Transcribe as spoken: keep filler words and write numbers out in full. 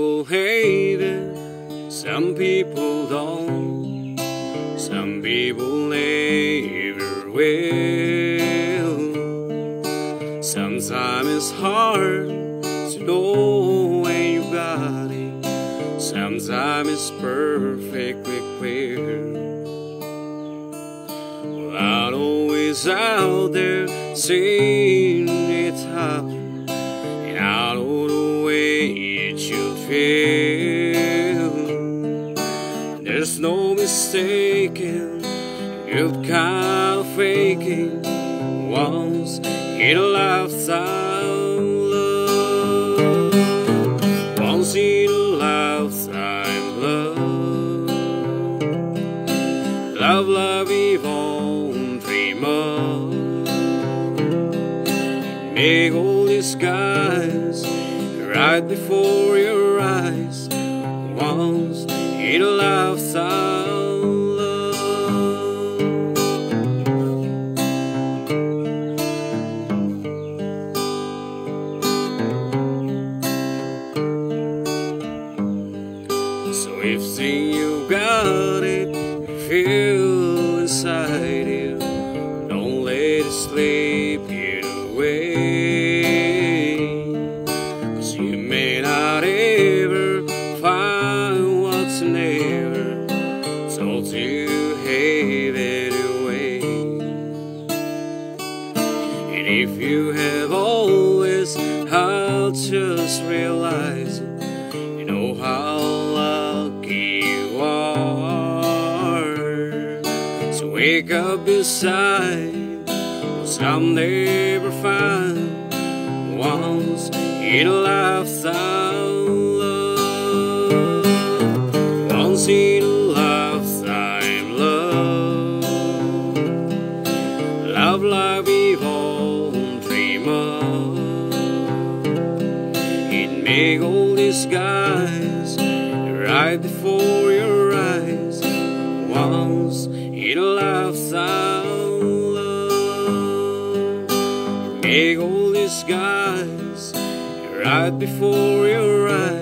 people hate it, some people don't. Some people never will. Sometimes it's hard to know when you got it. Sometimes it's perfectly clear. Well, I'm always out there seeing it happen, and I know the way it should feel. There's no mistaking, good kind of faking, once in a lifetime love, once in a lifetime love, love, love we won't dream of. Make all these skies right before your eyes, once in a lifetime love. So if think you got it, feel inside you, don't let it slip you away. 'Cause you may not ever find what's never told you have it away. And if you have always had, just realize it, you know how lucky you are. So wake up beside what some never find, once in a lifetime love, once in a lifetime love, love like we won't dream of. It make all these skies right before your eyes, once in a lifetime love. Make all these skies right before your eyes,